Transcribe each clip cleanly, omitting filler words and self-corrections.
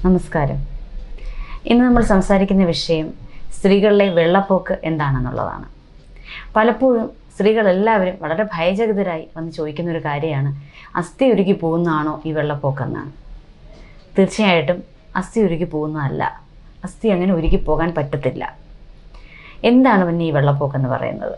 നമസ്കാരം. ഇന്ന് നമ്മൾ സംസാരിക്കുന്ന വിഷയം സ്ത്രീകളിലെ വെള്ളപ്പോക്ക് എന്താണെന്നുള്ളതാണ്. പലപ്പോഴും സ്ത്രീകളെല്ലാവരും വളരെ ഭയചകിതരായി വന്ന് ചോദിക്കുന്ന ഒരു കാര്യമാണ്, അസ്ഥി ഉരുക്കി പോകുന്നതാണോ ഈ വെള്ളപ്പോക്കെന്നാണ്. തീർച്ചയായിട്ടും അസ്ഥി ഉരുക്കി പോകുന്നതല്ല. അസ്ഥി അങ്ങനെ ഉരുക്കി പോകാൻ പറ്റത്തില്ല. എന്താണ് പിന്നെ ഈ വെള്ളപ്പോക്കെന്ന് പറയുന്നത്?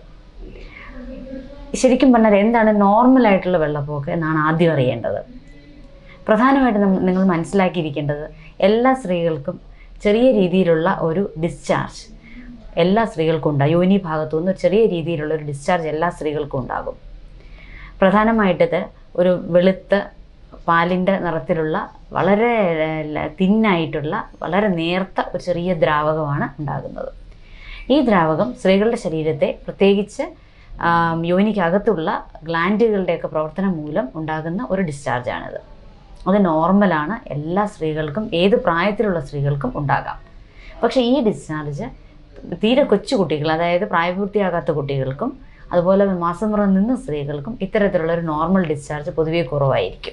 ശരിക്കും പറഞ്ഞാൽ എന്താണ് നോർമലായിട്ടുള്ള വെള്ളപ്പോക്ക് എന്നാണ് ആദ്യം അറിയേണ്ടത്. പ്രധാനമായിട്ടും നിങ്ങൾ മനസ്സിലാക്കിയിരിക്കേണ്ടത്, എല്ലാ സ്ത്രീകൾക്കും ചെറിയ രീതിയിലുള്ള ഒരു ഡിസ്ചാർജ് എല്ലാ സ്ത്രീകൾക്കും ഉണ്ടാകും. യോനി ഭാഗത്തു നിന്ന് ചെറിയ രീതിയിലുള്ള ഒരു ഡിസ്ചാർജ് എല്ലാ സ്ത്രീകൾക്കും ഉണ്ടാകും. പ്രധാനമായിട്ടത് ഒരു വെളുത്ത പാലിൻ്റെ നിറത്തിലുള്ള വളരെ തിന്നായിട്ടുള്ള വളരെ നേർത്ത ഒരു ചെറിയ ദ്രാവകമാണ് ഉണ്ടാകുന്നത്. ഈ ദ്രാവകം സ്ത്രീകളുടെ ശരീരത്തെ, പ്രത്യേകിച്ച് യോനിക്കകത്തുള്ള ഗ്ലാൻഡുകളുടെയൊക്കെ പ്രവർത്തനം മൂലം ഉണ്ടാകുന്ന ഒരു ഡിസ്ചാർജാണിത്. അത് നോർമലാണ്. എല്ലാ സ്ത്രീകൾക്കും, ഏത് പ്രായത്തിലുള്ള സ്ത്രീകൾക്കും ഉണ്ടാകാം. പക്ഷേ ഈ ഡിസ്ചാർജ് തീരെ കൊച്ചു കുട്ടികൾ, അതായത് പ്രായപൂർത്തിയാകാത്ത കുട്ടികൾക്കും അതുപോലെ മാസം മുറ നിന്ന സ്ത്രീകൾക്കും ഇത്തരത്തിലുള്ളൊരു നോർമൽ ഡിസ്ചാർജ് പൊതുവെ കുറവായിരിക്കും.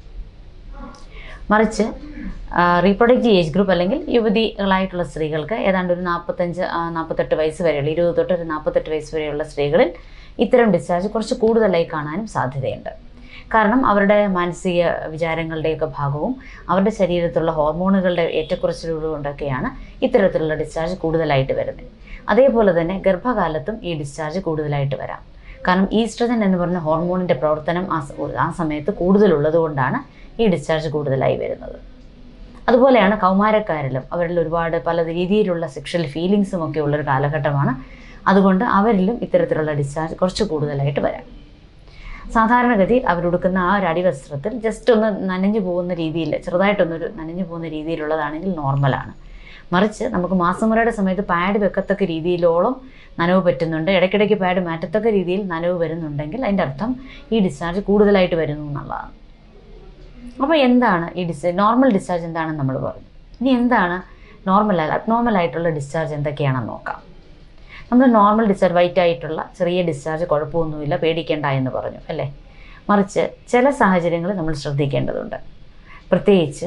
മറിച്ച് റീപ്രൊഡക്റ്റീവ് ഏജ് ഗ്രൂപ്പ് അല്ലെങ്കിൽ യുവതികളായിട്ടുള്ള സ്ത്രീകൾക്ക് ഏതാണ്ട് ഒരു 45-48 വയസ്സ് വരെയുള്ള, 20 തൊട്ട് ഒരു 48 വയസ്സ് വരെയുള്ള സ്ത്രീകളിൽ ഇത്തരം ഡിസ്ചാർജ് കുറച്ച് കൂടുതലായി കാണാനും സാധ്യതയുണ്ട്. കാരണം അവരുടെ മാനസിക വിചാരങ്ങളുടെയൊക്കെ ഭാഗവും അവരുടെ ശരീരത്തിലുള്ള ഹോർമോണുകളുടെ ഏറ്റക്കുറച്ചിലുകളും കൊണ്ടൊക്കെയാണ് ഇത്തരത്തിലുള്ള ഡിസ്ചാർജ് കൂടുതലായിട്ട് വരുന്നത്. അതേപോലെ തന്നെ ഗർഭകാലത്തും ഈ ഡിസ്ചാർജ് കൂടുതലായിട്ട് വരാം. കാരണം ഈസ്ട്രജൻ എന്ന് പറഞ്ഞ ഹോർമോണിൻ്റെ പ്രവർത്തനം ആ സമയത്ത് കൂടുതലുള്ളത് കൊണ്ടാണ് ഈ ഡിസ്ചാർജ് കൂടുതലായി വരുന്നത്. അതുപോലെയാണ് കൗമാരക്കാരിലും. അവരിൽ ഒരുപാട് പല രീതിയിലുള്ള സെക്ഷൽ ഫീലിങ്സും ഒക്കെ ഉള്ളൊരു കാലഘട്ടമാണ്. അതുകൊണ്ട് അവരിലും ഇത്തരത്തിലുള്ള ഡിസ്ചാർജ് കുറച്ച് കൂടുതലായിട്ട് വരാം. സാധാരണഗതി അവരുടുക്കുന്ന ആ ഒരു അടിവസ്ത്രത്തിൽ ജസ്റ്റ് ഒന്ന് നനഞ്ഞു പോകുന്ന രീതിയിൽ, ചെറുതായിട്ടൊന്നൊരു നനഞ്ഞു പോകുന്ന രീതിയിലുള്ളതാണെങ്കിൽ നോർമലാണ്. മറിച്ച് നമുക്ക് മാസമുറയുടെ സമയത്ത് പാഡ് വെക്കത്തക്ക രീതിയിലോളം നനവ് പറ്റുന്നുണ്ട്, ഇടയ്ക്കിടയ്ക്ക് പാഡ് മാറ്റത്തക്ക രീതിയിൽ നനവ് വരുന്നുണ്ടെങ്കിൽ അതിൻ്റെ അർത്ഥം ഈ ഡിസ്ചാർജ് കൂടുതലായിട്ട് വരുന്നു എന്നുള്ളതാണ്. അപ്പോൾ എന്താണ് ഈ നോർമൽ ഡിസ്ചാർജ് എന്താണെന്ന് നമ്മൾ പറഞ്ഞു. ഇനി എന്താണ് അബ്നോർമലായിട്ടുള്ള ഡിസ്ചാർജ് എന്തൊക്കെയാണെന്ന് നോക്കാം. നമ്മൾ നോർമൽ ഡിസ്ചാർജ്, വൈറ്റ് ആയിട്ടുള്ള ചെറിയ ഡിസ്ചാർജ് കുഴപ്പമൊന്നുമില്ല, പേടിക്കേണ്ട എന്ന് പറഞ്ഞു അല്ലേ. മറിച്ച് ചില സാഹചര്യങ്ങൾ നമ്മൾ ശ്രദ്ധിക്കേണ്ടതുണ്ട്. പ്രത്യേകിച്ച്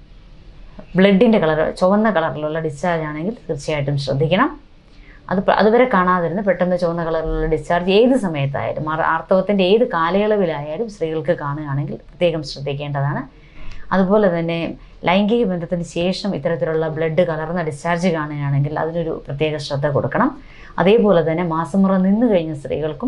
ബ്ലഡിൻ്റെ കളർ ചുവന്ന കളറിലുള്ള ഡിസ്ചാർജ് ആണെങ്കിൽ തീർച്ചയായിട്ടും ശ്രദ്ധിക്കണം. അതുവരെ കാണാതിരുന്ന് പെട്ടെന്ന് ചുവന്ന കളറിലുള്ള ഡിസ്ചാർജ് ഏത് സമയത്തായാലും, ആർത്തവത്തിൻ്റെ ഏത് കാലയളവിലായാലും സ്ത്രീകൾക്ക് കാണുകയാണെങ്കിൽ പ്രത്യേകം ശ്രദ്ധിക്കേണ്ടതാണ്. അതുപോലെ തന്നെ ലൈംഗിക ബന്ധത്തിന് ശേഷം ഇത്തരത്തിലുള്ള ബ്ലഡ് കലർന്ന ഡിസ്ചാർജ് കാണുകയാണെങ്കിൽ അതിനൊരു പ്രത്യേക ശ്രദ്ധ കൊടുക്കണം. അതേപോലെ തന്നെ മാസമുറ നിന്ന് കഴിഞ്ഞ സ്ത്രീകൾക്കും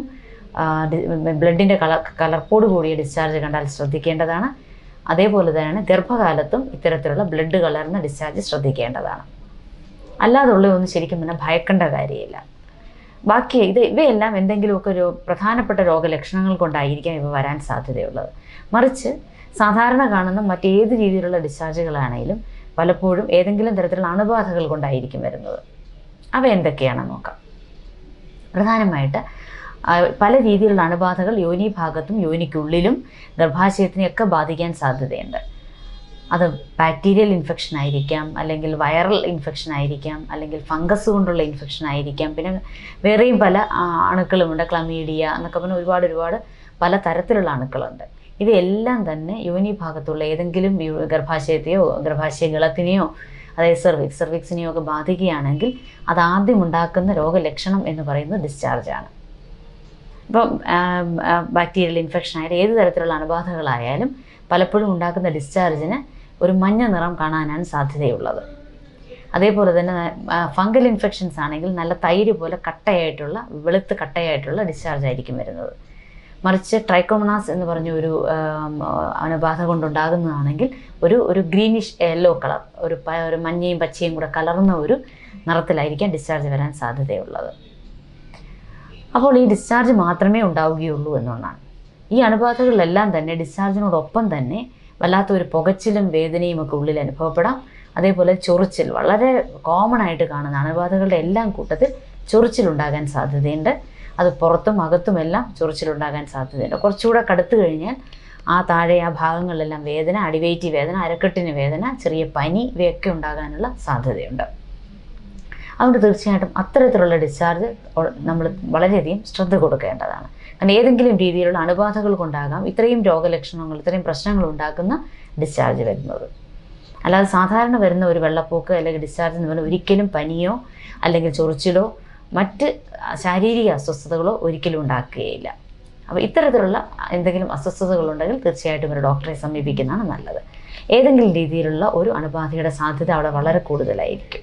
ബ്ലഡിൻ്റെ കലർപ്പോട് കൂടിയ ഡിസ്ചാർജ് കണ്ടാൽ ശ്രദ്ധിക്കേണ്ടതാണ്. അതേപോലെ തന്നെ ഗർഭകാലത്തും ഇത്തരത്തിലുള്ള ബ്ലഡ് കലർന്ന ഡിസ്ചാർജ് ശ്രദ്ധിക്കേണ്ടതാണ്. അല്ലാതുള്ളതൊന്നും ശരിക്കും പിന്നെ ഭയക്കേണ്ട കാര്യമില്ല. ബാക്കി ഇവയെല്ലാം എന്തെങ്കിലുമൊക്കെ ഒരു പ്രധാനപ്പെട്ട രോഗലക്ഷണങ്ങൾ കൊണ്ടായിരിക്കാം ഇവ വരാൻ സാധ്യതയുള്ളത്. മറിച്ച് സാധാരണ കാണുന്ന മറ്റേത് രീതിയിലുള്ള ഡിസ്ചാർജുകളാണെങ്കിലും പലപ്പോഴും ഏതെങ്കിലും തരത്തിലുള്ള അണുബാധകൾ കൊണ്ടായിരിക്കും വരുന്നത്. അവ എന്തൊക്കെയാണെന്ന് നോക്കാം. പ്രധാനമായിട്ട് പല രീതിയിലുള്ള അണുബാധകൾ യോനി ഭാഗത്തും യോനിക്കുള്ളിലും ഗർഭാശയത്തിനെയൊക്കെ ബാധിക്കാൻ സാധ്യതയുണ്ട്. അത് ബാക്ടീരിയൽ ഇൻഫെക്ഷൻ ആയിരിക്കാം, അല്ലെങ്കിൽ വൈറൽ ഇൻഫെക്ഷൻ ആയിരിക്കാം, അല്ലെങ്കിൽ ഫംഗസ് കൊണ്ടുള്ള ഇൻഫെക്ഷൻ ആയിരിക്കാം. പിന്നെ വേറെയും പല അണുക്കളുമുണ്ട്, ക്ലമീഡിയ എന്നൊക്കെ പറഞ്ഞാൽ ഒരുപാട് പല തരത്തിലുള്ള അണുക്കളുണ്ട്. ഇവയെല്ലാം തന്നെ യോനി ഭാഗത്തുള്ള ഏതെങ്കിലും ഗർഭാശയത്തെയോ ഗർഭാശയ ഗളത്തിനെയോ അതായത് സെർവിക്സിനെയോ ഒക്കെ ബാധിക്കുകയാണെങ്കിൽ അതാദ്യം ഉണ്ടാക്കുന്ന രോഗലക്ഷണം എന്ന് പറയുന്നത് ഡിസ്ചാർജാണ്. ഇപ്പം ബാക്ടീരിയൽ ഇൻഫെക്ഷൻ ആയാലും ഏത് തരത്തിലുള്ള അണുബാധകളായാലും പലപ്പോഴും ഉണ്ടാക്കുന്ന ഡിസ്ചാർജിന് ഒരു മഞ്ഞ നിറം കാണാനാണ് സാധ്യതയുള്ളത്. അതേപോലെ തന്നെ ഫംഗൽ ഇൻഫെക്ഷൻസ് ആണെങ്കിൽ നല്ല തൈര് പോലെ കട്ടയായിട്ടുള്ള, വെളുത്ത് കട്ടയായിട്ടുള്ള ഡിസ്ചാർജ് ആയിരിക്കും വരുന്നത്. മറിച്ച് ട്രൈക്കോമോണാസ് എന്ന് പറഞ്ഞ ഒരു അണുബാധ കൊണ്ടുണ്ടാകുന്നതാണെങ്കിൽ ഒരു ഗ്രീനിഷ് യെല്ലോ കളർ, ഒരു മഞ്ഞയും പച്ചയും കൂടെ കലർന്ന ഒരു നിറത്തിലായിരിക്കാം ഡിസ്ചാർജ് വരാൻ സാധ്യതയുള്ളത്. അപ്പോൾ ഈ ഡിസ്ചാർജ് മാത്രമേ ഉണ്ടാവുകയുള്ളൂ എന്നുള്ളതാണ്. ഈ അണുബാധകളിലെല്ലാം തന്നെ ഡിസ്ചാർജിനോടൊപ്പം തന്നെ വല്ലാത്തൊരു പുകച്ചിലും വേദനയും ഒക്കെ ഉള്ളിൽ അനുഭവപ്പെടാം. അതേപോലെ ചൊറിച്ചിൽ, വളരെ കോമൺ ആയിട്ട് കാണുന്ന അണുബാധകളുടെ എല്ലാം കൂട്ടത്തിൽ ചൊറിച്ചിലുണ്ടാകാൻ സാധ്യതയുണ്ട്. അത് പുറത്തും അകത്തുമെല്ലാം ചൊറിച്ചിലുണ്ടാകാൻ സാധ്യതയുണ്ട്. കുറച്ചുകൂടെ കടുത്തു കഴിഞ്ഞാൽ ആ താഴെ ആ ഭാഗങ്ങളിലെല്ലാം വേദന, അടിവയറ്റി വേദന, അരക്കെട്ടിന് വേദന, ചെറിയ പനി, ഇവയൊക്കെ ഉണ്ടാകാനുള്ള സാധ്യതയുണ്ട്. അതുകൊണ്ട് തീർച്ചയായിട്ടും അത്തരത്തിലുള്ള ഡിസ്ചാർജ് നമ്മൾ വളരെയധികം ശ്രദ്ധ കൊടുക്കേണ്ടതാണ്. കാരണം ഏതെങ്കിലും രീതിയിലുള്ള അണുബാധകൾ കൊണ്ടാകാം ഇത്രയും രോഗലക്ഷണങ്ങൾ, ഇത്രയും പ്രശ്നങ്ങൾ ഉണ്ടാക്കുന്ന ഡിസ്ചാർജ് വരുന്നത്. അല്ലാതെ സാധാരണ വരുന്ന ഒരു വെള്ളപ്പോക്ക് അല്ലെങ്കിൽ ഡിസ്ചാർജ് എന്ന് പറഞ്ഞാൽ ഒരിക്കലും പനിയോ അല്ലെങ്കിൽ ചൊറിച്ചിലോ മറ്റ് ശാരീരിക അസ്വസ്ഥതകളോ ഒരിക്കലും ഉണ്ടാക്കുകയില്ല. അപ്പോൾ ഇത്തരത്തിലുള്ള എന്തെങ്കിലും അസ്വസ്ഥതകളുണ്ടെങ്കിൽ തീർച്ചയായിട്ടും ഒരു ഡോക്ടറെ സമീപിക്കുന്നതാണ് നല്ലത്. ഏതെങ്കിലും രീതിയിലുള്ള ഒരു അണുബാധയുടെ സാധ്യത അവിടെ വളരെ കൂടുതലായിരിക്കും.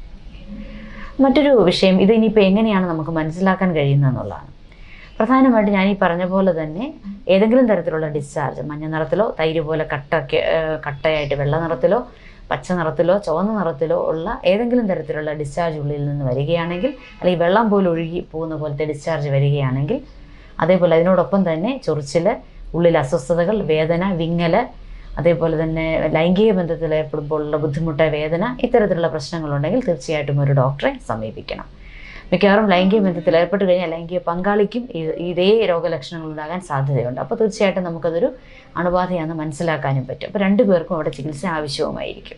മറ്റൊരു വിഷയം, ഇത് ഇനിയിപ്പോൾ എങ്ങനെയാണ് നമുക്ക് മനസ്സിലാക്കാൻ കഴിയുന്നതെന്നുള്ളതാണ്. പ്രധാനമായിട്ട് ഞാൻ ഈ പറഞ്ഞ പോലെ തന്നെ ഏതെങ്കിലും തരത്തിലുള്ള ഡിസ്ചാർജ് മഞ്ഞ നിറത്തിലോ തൈര് പോലെ കട്ടയായിട്ട് വെള്ള നിറത്തിലോ പച്ച നിറത്തിലോ ചുവന്ന നിറത്തിലോ ഉള്ള ഏതെങ്കിലും തരത്തിലുള്ള ഡിസ്ചാർജ് ഉള്ളിൽ നിന്ന് വരികയാണെങ്കിൽ, അല്ലെങ്കിൽ വെള്ളം പോലെ ഒഴുകി പോകുന്ന പോലത്തെ ഡിസ്ചാർജ് വരികയാണെങ്കിൽ, അതേപോലെ അതിനോടൊപ്പം തന്നെ ചൊറിച്ചിൽ, ഉള്ളിൽ അസ്വസ്ഥതകൾ, വേദന, വിങ്ങൽ, അതേപോലെ തന്നെ ലൈംഗിക ബന്ധത്തിൽ ഏർപ്പെടുമ്പോഴുള്ള ബുദ്ധിമുട്ട്, വേദന, ഇത്തരത്തിലുള്ള പ്രശ്നങ്ങളുണ്ടെങ്കിൽ തീർച്ചയായിട്ടും ഒരു ഡോക്ടറെ സമീപിക്കണം. മിക്കവാറും ലൈംഗിക ബന്ധത്തിൽ ഏർപ്പെട്ട് കഴിഞ്ഞാൽ ലൈംഗിക പങ്കാളിക്കും ഇതേ രോഗലക്ഷണങ്ങൾ ഉണ്ടാകാൻ സാധ്യതയുണ്ട്. അപ്പോൾ തീർച്ചയായിട്ടും നമുക്കതൊരു അണുബാധയാണെന്ന് മനസ്സിലാക്കാനും പറ്റും. അപ്പോൾ രണ്ടുപേർക്കും അവിടെ ചികിത്സ ആവശ്യവുമായിരിക്കും.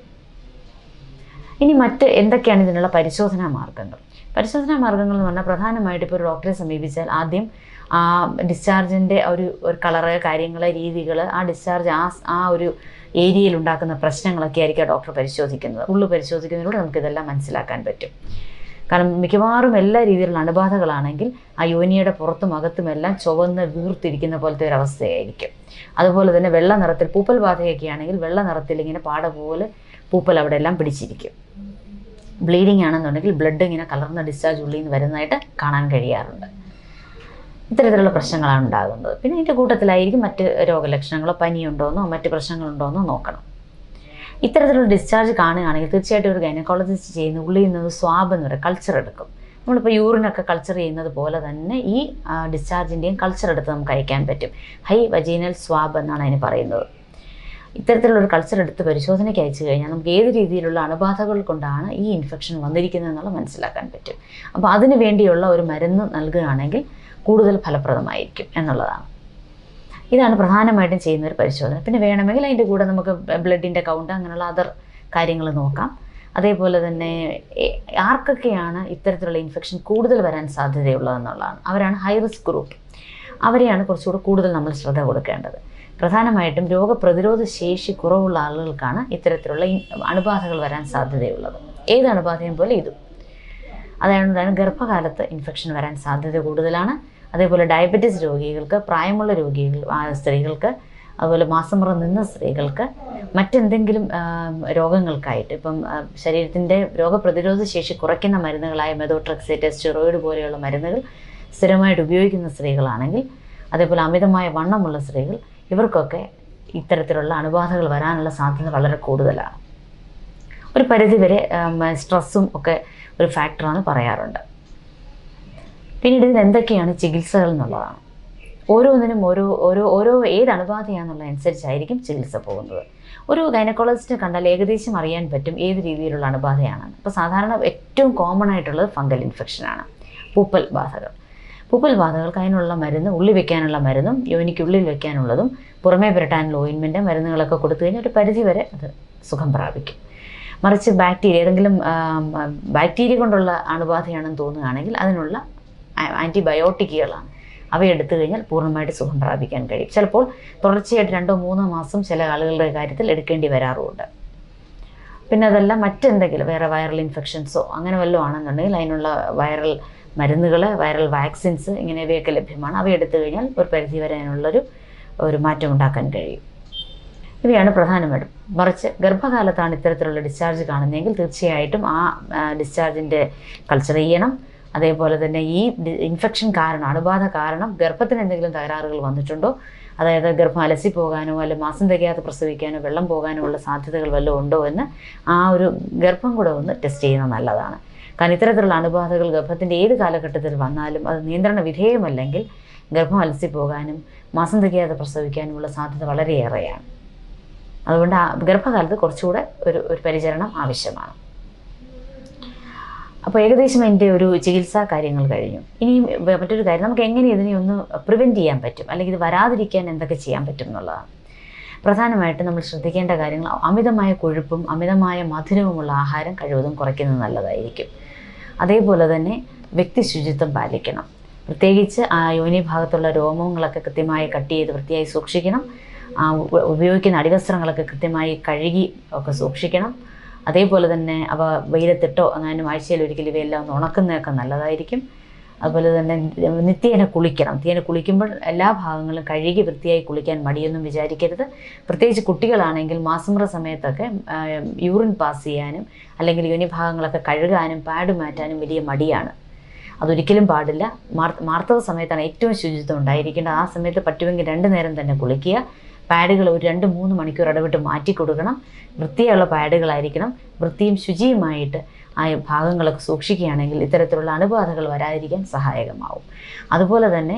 ഇനി മറ്റ് എന്തൊക്കെയാണ് ഇതിനുള്ള പരിശോധനാ മാർഗങ്ങൾ? പരിശോധനാ മാർഗങ്ങൾ എന്ന് പറഞ്ഞാൽ പ്രധാനമായിട്ട് ഇപ്പോൾ ഒരു ഡോക്ടറെ സമീപിച്ചാൽ ആദ്യം ആ ഡിസ്ചാർജിൻ്റെ ഒരു കളറ്, കാര്യങ്ങൾ, രീതികൾ, ആ ഡിസ്ചാർജ് ആ ഒരു ഏരിയയിൽ ഉണ്ടാക്കുന്ന പ്രശ്നങ്ങളൊക്കെ ആയിരിക്കും ഡോക്ടർ പരിശോധിക്കുന്നത്. ഉള്ളു പരിശോധിക്കുന്നതിലൂടെ നമുക്കിതെല്ലാം മനസ്സിലാക്കാൻ പറ്റും. കാരണം മിക്കവാറും എല്ലാ രീതിയിലുള്ള അണുബാധകളാണെങ്കിൽ ആ യോനിയുടെ പുറത്തും അകത്തുമെല്ലാം ചുവന്ന് വീർത്തിരിക്കുന്ന പോലത്തെ ഒരു അവസ്ഥയായിരിക്കും. അതുപോലെ തന്നെ വെള്ള നിറത്തിൽ പൂപ്പൽ ബാധയൊക്കെ ആണെങ്കിൽ വെള്ള നിറത്തിൽ ഇങ്ങനെ പാട പോലെ പൂപ്പൽ അവിടെ എല്ലാം പിടിച്ചിരിക്കും. ബ്ലീഡിങ് ആണെന്നുണ്ടെങ്കിൽ ബ്ലഡ് ഇങ്ങനെ കലർന്ന ഡിസ്ചാർജ് ഉള്ളിൽ നിന്ന് വരുന്നതായിട്ട് കാണാൻ കഴിയാറുണ്ട്. ഇത്തരത്തിലുള്ള പ്രശ്നങ്ങളാണ് ഉണ്ടാകുന്നത്. പിന്നെ ഇതിൻ്റെ കൂട്ടത്തിലായിരിക്കും മറ്റ് രോഗലക്ഷണങ്ങളോ പനിയുണ്ടോയെന്നോ മറ്റ് പ്രശ്നങ്ങളുണ്ടോയെന്നോ നോക്കണം. ഇത്തരത്തിലുള്ള ഡിസ്ചാർജ് കാണുകയാണെങ്കിൽ തീർച്ചയായിട്ടും ഒരു ഗൈനക്കോളജിസ്റ്റ് ചെയ്യുന്ന ഉള്ളിൽ നിന്ന് സ്വാബ് എന്ന് പറയുക കൾച്ചർ എടുക്കും. നമ്മളിപ്പോൾ യൂറിനൊക്കെ കൾച്ചർ ചെയ്യുന്നത് പോലെ തന്നെ ഈ ഡിസ്ചാർജിൻ്റെയും കൾച്ചർ എടുത്ത് നമുക്ക് അയക്കാൻ പറ്റും. ഹൈ വജീനൽ സ്വാബ് എന്നാണ് അതിന് പറയുന്നത്. ഇത്തരത്തിലുള്ളൊരു കൾച്ചർ എടുത്ത് പരിശോധനയ്ക്ക് അയച്ചു കഴിഞ്ഞാൽ നമുക്ക് ഏത് രീതിയിലുള്ള അണുബാധകൾ കൊണ്ടാണ് ഈ ഇൻഫെക്ഷൻ വന്നിരിക്കുന്നത് എന്നുള്ളത് മനസ്സിലാക്കാൻ പറ്റും. അപ്പോൾ അതിന് വേണ്ടിയുള്ള ഒരു മരുന്ന് നൽകുകയാണെങ്കിൽ കൂടുതൽ ഫലപ്രദമായിരിക്കും എന്നുള്ളതാണ്. ഇതാണ് പ്രധാനമായിട്ടും ചെയ്യുന്ന ഒരു പരിശോധന. പിന്നെ വേണമെങ്കിൽ അതിൻ്റെ കൂടെ നമുക്ക് ബ്ലഡിൻ്റെ കൗണ്ട് അങ്ങനെയുള്ള അതർ കാര്യങ്ങൾ നോക്കാം. അതേപോലെ തന്നെ ആർക്കൊക്കെയാണ് ഇത്തരത്തിലുള്ള ഇൻഫെക്ഷൻ കൂടുതൽ വരാൻ സാധ്യതയുള്ളതെന്നുള്ളതാണ്. അവരാണ് ഹൈ റിസ്ക് ഗ്രൂപ്പ്. അവരെയാണ് കുറച്ചുകൂടെ കൂടുതൽ നമ്മൾ ശ്രദ്ധ കൊടുക്കേണ്ടത്. പ്രധാനമായിട്ടും രോഗപ്രതിരോധ ശേഷി കുറവുള്ള ആളുകൾക്കാണ് ഇത്തരത്തിലുള്ള അണുബാധകൾ വരാൻ സാധ്യതയുള്ളത്. ഏത് അണുബാധയും പോലെ ഇതും. അതാണ് ഗർഭകാലത്ത് ഇൻഫെക്ഷൻ വരാൻ സാധ്യത കൂടുതലാണ്. അതേപോലെ ഡയബറ്റീസ് രോഗികൾക്ക്, പ്രായമുള്ള സ്ത്രീകൾക്ക്, അതുപോലെ മാസമുറ നിന്ന സ്ത്രീകൾക്ക്, മറ്റെന്തെങ്കിലും രോഗങ്ങൾക്കായിട്ട് ഇപ്പം ശരീരത്തിൻ്റെ രോഗപ്രതിരോധ ശേഷി കുറയ്ക്കുന്ന മരുന്നുകളായ മെതോട്രെക്സേറ്റ്, സ്റ്റിറോയിഡ് പോലെയുള്ള മരുന്നുകൾ സ്ഥിരമായിട്ട് ഉപയോഗിക്കുന്ന സ്ത്രീകളാണെങ്കിൽ, അതേപോലെ അമിതമായ വണ്ണമുള്ള സ്ത്രീകൾ, ഇവർക്കൊക്കെ ഇത്തരത്തിലുള്ള അണുബാധകൾ വരാനുള്ള സാധ്യത വളരെ കൂടുതലാണ്. ഒരു പരിധിവരെ സ്ട്രെസ്സും ഒക്കെ ഒരു ഫാക്ടറാണ് പറയാറുണ്ട്. പിന്നീട് ഇതിന് എന്തൊക്കെയാണ് ചികിത്സകൾ എന്നുള്ളതാണ്. ഓരോന്നിനും ഓരോ ഏത് അണുബാധയാണെന്നുള്ളതനുസരിച്ചായിരിക്കും ചികിത്സ പോകുന്നത്. ഒരു ഗൈനക്കോളജിസ്റ്റ് കണ്ടാൽ ഏകദേശം അറിയാൻ പറ്റും ഏത് രീതിയിലുള്ള അണുബാധയാണെന്ന്. ഇപ്പോൾ സാധാരണ ഏറ്റവും കോമൺ ആയിട്ടുള്ളത് ഫംഗൽ ഇൻഫെക്ഷനാണ്, പൂപ്പൽ ബാധകൾക്ക് അതിനുള്ള മരുന്ന്, ഉള്ളി വെക്കാനുള്ള മരുന്നും യോനിക്കുള്ളിൽ വെക്കാനുള്ളതും പുറമേ പുരട്ടാനുള്ള ഓയിൻമെൻറ്റ് മരുന്നുകളൊക്കെ കൊടുത്തു കഴിഞ്ഞാൽ ഒരു പരിധിവരെ അത് സുഖം പ്രാപിക്കും. മറിച്ച് ഏതെങ്കിലും ബാക്ടീരിയ കൊണ്ടുള്ള അണുബാധയാണെന്ന് തോന്നുകയാണെങ്കിൽ അതിനുള്ള ആൻറ്റിബയോട്ടിക്കുകളാണ്. അവയെടുത്തു കഴിഞ്ഞാൽ പൂർണ്ണമായിട്ട് സുഖം പ്രാപിക്കാൻ കഴിയും. ചിലപ്പോൾ തുടർച്ചയായിട്ട് 2-3 മാസം ചില ആളുകളുടെ കാര്യത്തിൽ എടുക്കേണ്ടി വരാറുമുണ്ട്. പിന്നെ അതല്ല മറ്റെന്തെങ്കിലും വേറെ വൈറൽ ഇൻഫെക്ഷൻസോ അങ്ങനെ വല്ലതും ആണെന്നുണ്ടെങ്കിൽ അതിനുള്ള വൈറൽ മരുന്നുകൾ, വൈറൽ വാക്സിൻസ് ഇങ്ങനെയൊക്കെ ലഭ്യമാണ്. അവയെടുത്തു കഴിഞ്ഞാൽ ഒരു പരിധി വരെ അതിനുള്ളൊരു മാറ്റം ഉണ്ടാക്കാൻ കഴിയും. ഇവയാണ് പ്രധാനമായിട്ടും. മറിച്ച് ഗർഭകാലത്താണ് ഇത്തരത്തിലുള്ള ഡിസ്ചാർജ് കാണുന്നതെങ്കിൽ തീർച്ചയായിട്ടും ആ ഡിസ്ചാർജിൻ്റെ കൾച്ചർ ചെയ്യണം. അതേപോലെ തന്നെ ഈ ഇൻഫെക്ഷൻ കാരണം, അണുബാധ കാരണം ഗർഭത്തിന് എന്തെങ്കിലും തകരാറുകൾ വന്നിട്ടുണ്ടോ, അതായത് ഗർഭം അലസിപ്പോകാനോ അല്ലെങ്കിൽ മാസം തികയാതെ പ്രസവിക്കാനോ വെള്ളം പോകാനോ ഉള്ള സാധ്യതകൾ വല്ലതും ഉണ്ടോ എന്ന് ആ ഒരു ഗർഭം കൂടെ ഒന്ന് ടെസ്റ്റ് ചെയ്യുന്നത് നല്ലതാണ്. കാരണം ഇത്തരത്തിലുള്ള അണുബാധകൾ ഗർഭത്തിൻ്റെ ഏത് കാലഘട്ടത്തിൽ വന്നാലും അത് നിയന്ത്രണ വിധേയമല്ലെങ്കിൽ ഗർഭം അലസിപ്പോകാനും മാസം തികയാതെ പ്രസവിക്കാനുമുള്ള സാധ്യത വളരെയേറെയാണ്. അതുകൊണ്ട് ഗർഭകാലത്ത് കുറച്ചുകൂടെ ഒരു പരിചരണം ആവശ്യമാണ്. അപ്പോൾ ഏകദേശം എൻ്റെ ഒരു ചികിത്സാ കാര്യങ്ങൾ കഴിഞ്ഞു. ഇനിയും മറ്റൊരു കാര്യം, നമുക്ക് എങ്ങനെ ഇതിനെ ഒന്ന് പ്രിവെൻറ്റ് ചെയ്യാൻ പറ്റും, അല്ലെങ്കിൽ ഇത് വരാതിരിക്കാൻ എന്തൊക്കെ ചെയ്യാൻ പറ്റും എന്നുള്ളതാണ്. പ്രധാനമായിട്ടും നമ്മൾ ശ്രദ്ധിക്കേണ്ട കാര്യങ്ങൾ, അമിതമായ കൊഴുപ്പും അമിതമായ മധുരവുമുള്ള ആഹാരം കഴിവതും കുറയ്ക്കുന്നത് നല്ലതായിരിക്കും. അതേപോലെ തന്നെ വ്യക്തി ശുചിത്വം പാലിക്കണം. പ്രത്യേകിച്ച് ആ യോനി ഭാഗത്തുള്ള രോമങ്ങളൊക്കെ കൃത്യമായി കട്ട് ചെയ്ത് വൃത്തിയായി സൂക്ഷിക്കണം. ഉപയോഗിക്കുന്ന അടിവസ്ത്രങ്ങളൊക്കെ കൃത്യമായി കഴുകി ഒക്കെ സൂക്ഷിക്കണം. അതേപോലെ തന്നെ അവ വെയിലത്തിട്ടോ അങ്ങനെ ആഴ്ചയിൽ ഒരിക്കലും ഇവയെല്ലാം ഒന്ന് ഉണക്കുന്നതൊക്കെ നല്ലതായിരിക്കും. അതുപോലെ തന്നെ നിത്യേന കുളിക്കണം. നിത്യേന കുളിക്കുമ്പോൾ എല്ലാ ഭാഗങ്ങളും കഴുകി വൃത്തിയായി കുളിക്കാൻ മടിയൊന്നും വിചാരിക്കരുത്. പ്രത്യേകിച്ച് കുട്ടികളാണെങ്കിൽ മാസമുറ സമയത്തൊക്കെ യൂറിൻ പാസ് ചെയ്യാനും അല്ലെങ്കിൽ യോനി ഭാഗങ്ങളൊക്കെ കഴുകാനും പാഡ് മാറ്റാനും വലിയ മടിയാണ്. അതൊരിക്കലും പാടില്ല. മാർത്തവ സമയത്താണ് ഏറ്റവും ശുചിത്വം ഉണ്ടായിരിക്കേണ്ടത്. ആ സമയത്ത് പറ്റുമെങ്കിൽ 2 നേരം തന്നെ കുളിക്കുക. പാഡുകൾ ഒരു 2-3 മണിക്കൂർ ഇടവിട്ട് മാറ്റി കൊടുക്കണം. വൃത്തിയുള്ള പാഡുകളായിരിക്കണം. വൃത്തിയും ശുചിയുമായിട്ട് ആ ഭാഗങ്ങളൊക്കെ സൂക്ഷിക്കുകയാണെങ്കിൽ ഇത്തരത്തിലുള്ള അണുബാധകൾ വരാതിരിക്കാൻ സഹായകമാവും. അതുപോലെ തന്നെ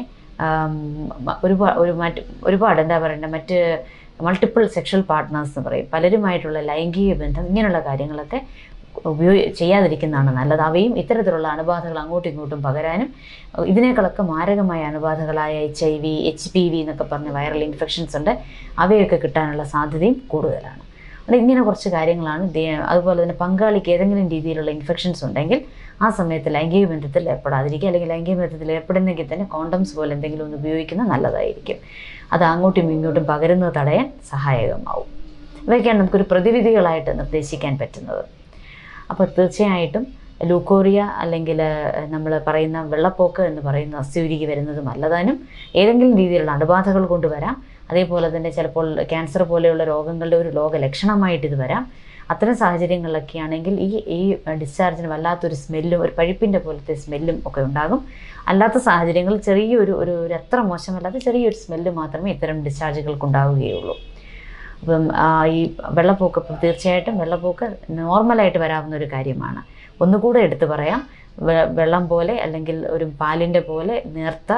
ഒരുപാട് എന്താ പറയേണ്ടത്, മറ്റ് മൾട്ടിപ്പിൾ സെക്ഷൽ പാർട്ട്നേഴ്സ് എന്ന് പറയും, പലരുമായിട്ടുള്ള ലൈംഗിക ബന്ധം, ഇങ്ങനെയുള്ള കാര്യങ്ങളൊക്കെ ചെയ്യാതിരിക്കുന്നതാണ് നല്ലത്. അവയും ഇത്തരത്തിലുള്ള അണുബാധകൾ അങ്ങോട്ടും ഇങ്ങോട്ടും പകരാനും ഇതിനേക്കാളൊക്കെ മാരകമായ അണുബാധകളായ HIV, HPV എന്നൊക്കെ പറഞ്ഞ വൈറൽ ഇൻഫെക്ഷൻസ് ഉണ്ട്, അവയൊക്കെ കിട്ടാനുള്ള സാധ്യതയും കൂടുതലാണ്. അതുകൊണ്ട് ഇങ്ങനെ കുറച്ച് കാര്യങ്ങളാണ്. അതുപോലെ തന്നെ പങ്കാളിക്ക് ഏതെങ്കിലും രീതിയിലുള്ള ഇൻഫെക്ഷൻസ് ഉണ്ടെങ്കിൽ ആ സമയത്ത് ലൈംഗിക ബന്ധത്തിൽ ഏർപ്പെടാതിരിക്കുക. അല്ലെങ്കിൽ ലൈംഗിക ബന്ധത്തിൽ ഏർപ്പെടുന്നെങ്കിൽ തന്നെ കോണ്ടംസ് പോലെ എന്തെങ്കിലും ഒന്ന് ഉപയോഗിക്കുന്നത് നല്ലതായിരിക്കും. അത് അങ്ങോട്ടും ഇങ്ങോട്ടും പകരുന്നത് തടയാൻ സഹായകമാവും. ഇവയൊക്കെയാണ് നമുക്കൊരു പ്രതിവിധികളായിട്ട് നിർദ്ദേശിക്കാൻ പറ്റുന്നത്. അപ്പോൾ തീർച്ചയായിട്ടും ലൂക്കോറിയ അല്ലെങ്കിൽ നമ്മൾ പറയുന്ന വെള്ളപ്പോക്ക് എന്ന് പറയുന്ന അസ്ഥിയുരുകി വരുന്നത് നല്ലതാനും ഏതെങ്കിലും രീതിയിലുള്ള അണുബാധകൾ കൊണ്ട് വരാം. അതേപോലെ തന്നെ ചിലപ്പോൾ ക്യാൻസർ പോലെയുള്ള രോഗങ്ങളുടെ ഒരു രോഗലക്ഷണമായിട്ട് ഇത് വരാം. അത്തരം സാഹചര്യങ്ങളിലൊക്കെ ആണെങ്കിൽ ഈ ഡിസ്ചാർജിന് വല്ലാത്തൊരു സ്മെല്ലും ഒരു പഴുപ്പിൻ്റെ പോലത്തെ സ്മെല്ലും ഒക്കെ ഉണ്ടാകും. അല്ലാത്ത സാഹചര്യങ്ങളിൽ ചെറിയൊരു അത്ര മോശമല്ലാത്ത ചെറിയൊരു സ്മെല്ല് മാത്രമേ ഇത്തരം ഡിസ്ചാർജുകൾക്ക് ഉണ്ടാവുകയുള്ളൂ. അപ്പം ഈ വെള്ളപ്പൊക്ക് തീർച്ചയായിട്ടും വെള്ളപ്പൊക്ക് നോർമലായിട്ട് വരാവുന്ന ഒരു കാര്യമാണ്. ഒന്നുകൂടെ എടുത്തു പറയാം, വെള്ളം പോലെ അല്ലെങ്കിൽ ഒരു പാലിൻ്റെ പോലെ നേർത്ത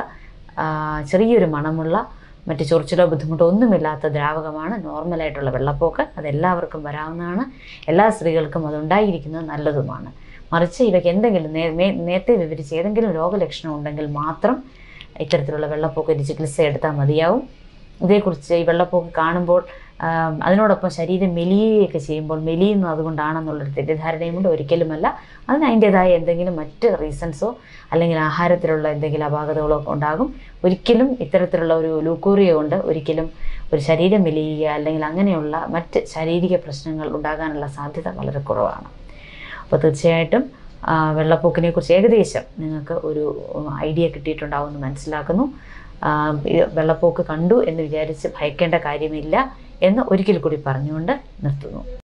ചെറിയൊരു മണമുള്ള മറ്റ് ചൊറിച്ചിലോ ബുദ്ധിമുട്ടോ ഒന്നുമില്ലാത്ത ദ്രാവകമാണ് നോർമലായിട്ടുള്ള വെള്ളപ്പൊക്ക്. അതെല്ലാവർക്കും വരാവുന്നതാണ്. എല്ലാ സ്ത്രീകൾക്കും അതുണ്ടായിരിക്കുന്നത് നല്ലതുമാണ്. മറിച്ച് ഇവയ്ക്ക് എന്തെങ്കിലും നേരത്തെ വിവരിച്ച് ഏതെങ്കിലും രോഗലക്ഷണം ഉണ്ടെങ്കിൽ മാത്രം ഇത്തരത്തിലുള്ള വെള്ളപ്പൊക്കിൻ്റെ ചികിത്സ എടുത്താൽ മതിയാവും. ഇതേക്കുറിച്ച് ഈ വെള്ളപ്പൊക്ക് കാണുമ്പോൾ അതിനോടൊപ്പം ശരീരം മെലിയുകയൊക്കെ ചെയ്യുമ്പോൾ മെലിയുന്നത് അതുകൊണ്ടാണെന്നുള്ളൊരു തെറ്റിദ്ധാരണയുമുണ്ട്. ഒരിക്കലുമല്ല. അതിന് അതിൻ്റേതായ എന്തെങ്കിലും മറ്റ് റീസൺസോ അല്ലെങ്കിൽ ആഹാരത്തിലുള്ള എന്തെങ്കിലും അപാകതകളോ ഉണ്ടാകും. ഒരിക്കലും ഇത്തരത്തിലുള്ള ഒരു ലൂക്കോറിയ കൊണ്ട് ഒരിക്കലും ഒരു ശരീരം മെലിയുക അല്ലെങ്കിൽ അങ്ങനെയുള്ള മറ്റ് ശാരീരിക പ്രശ്നങ്ങൾ ഉണ്ടാകാനുള്ള സാധ്യത വളരെ കുറവാണ്. അപ്പോൾ തീർച്ചയായിട്ടും വെള്ളപ്പൊക്കിനെക്കുറിച്ച് ഏകദേശം നിങ്ങൾക്ക് ഒരു ഐഡിയ കിട്ടിയിട്ടുണ്ടാവുമെന്ന് മനസ്സിലാക്കുന്നു. വെള്ളപ്പൊക്ക് കണ്ടു എന്ന് വിചാരിച്ച് ഭയക്കേണ്ട കാര്യമില്ല എന്ന് ഒരിക്കൽ കൂടി പറഞ്ഞുകൊണ്ട് നിർത്തുന്നു.